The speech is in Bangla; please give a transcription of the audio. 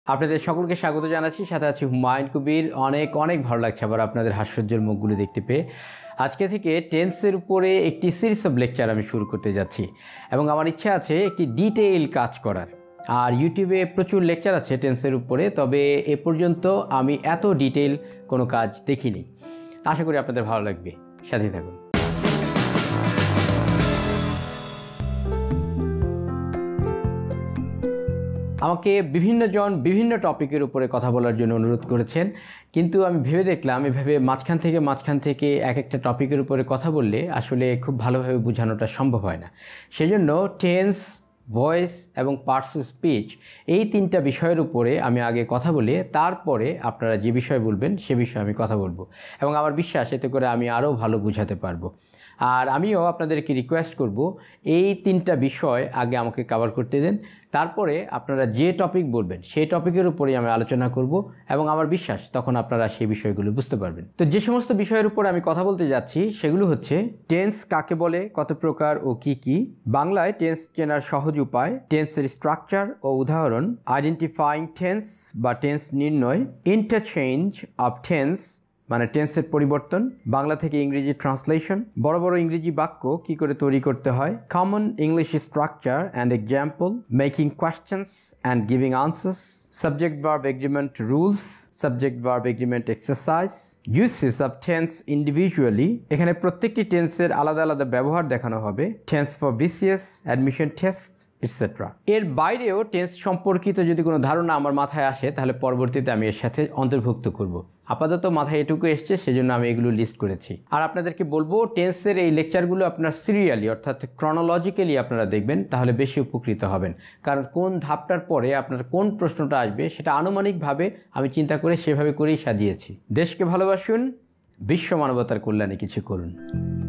আপনাদের সকলকে স্বাগত জানাচ্ছি। সাথে আছি হুমায়ুন কবির। অনেক ভালো লাগছে আবার আপনাদের হাস্যোজ্জ্বল মুখগুলো দেখতে পেয়ে। আজকে থেকে টেন্সের উপরে একটি সিরিজ অফ লেকচার আমি শুরু করতে যাচ্ছি এবং আমার ইচ্ছা আছে একটি ডিটেইল কাজ করার। আর ইউটিউবে প্রচুর লেকচার আছে টেন্সের উপরে, তবে এ পর্যন্ত আমি এত ডিটেইল কোনো কাজ দেখিনি। আশা করি আপনাদের ভালো লাগবে, সাথেই থাকুন। আমাকে বিভিন্ন জন বিভিন্ন টপিকের উপরে কথা বলার জন্য অনুরোধ করেছেন, কিন্তু আমি ভেবে দেখলাম এভাবে মাঝখান থেকে এক একটা টপিকের উপরে কথা বললে আসলে খুব ভালোভাবে বোঝানোটা সম্ভব হয় না। সেজন্য টেন্স, ভয়েস এবং পার্টস অফ স্পিচ এই তিনটা বিষয়ের উপরে আমি আগে কথা বলে তারপরে আপনারা যে বিষয় বলবেন সে বিষয়ে আমি কথা বলবো এবং আমার বিশ্বাস এতে করে আমি আরও ভালো বোঝাতে পারবো। আর আমিও আপনাদেরকে রিকোয়েস্ট করব এই তিনটা বিষয় আগে আমাকে কভার করতে দেন, তারপরে আপনারা যে টপিক বলবেন সেই টপিকের উপরেই আমি আলোচনা করব এবং আমার বিশ্বাস তখন আপনারা সেই বিষয়গুলো বুঝতে পারবেন। তো যে সমস্ত বিষয়ের উপর আমি কথা বলতে যাচ্ছি সেগুলো হচ্ছে টেন্স কাকে বলে, কত প্রকার ও কি কি, বাংলায় টেন্স চেনার সহজ উপায়, টেন্সের স্ট্রাকচার ও উদাহরণ, আইডেন্টিফাইং টেন্স বা টেন্স নির্ণয়, ইন্টারচেঞ্জ অফ টেন্স মানে টেন্সের পরিবর্তন, বাংলা থেকে ইংরেজি ট্রান্সলেশন, বড় বড় ইংরেজি বাক্য কি করে তৈরি করতে হয়, common English structure and example, making questions and giving answers, subject verb agreement rules, subject verb agreement exercise, uses of tense individually, এখানে প্রত্যেকটি টেন্সের আলাদা আলাদা ব্যবহার দেখানো হবে, tense for BCS, admission test etcetera. এর বাইরেও টেন্স সম্পর্কিত যদি কোনো ধারণা আমার মাথায় আসে তাহলে পরবর্তীতে আমি এর সাথে অন্তর্ভুক্ত করব। আপাতত মাথায় এটুকু এসছে, সেজন্য আমি এগুলো লিস্ট করেছি। আর আপনাদেরকে বলবো টেন্সের এই লেকচারগুলো আপনার সিরিয়ালি অর্থাৎ ক্রনোলজিক্যালি আপনারা দেখবেন, তাহলে বেশি উপকৃত হবেন। কারণ কোন ধাপটার পরে আপনার কোন প্রশ্নটা আসবে সেটা আনুমানিকভাবে আমি চিন্তা করে সেভাবে করেই সাজিয়েছি। দেশকে ভালোবাসুন, বিশ্ব মানবতার কল্যাণে কিছু করুন।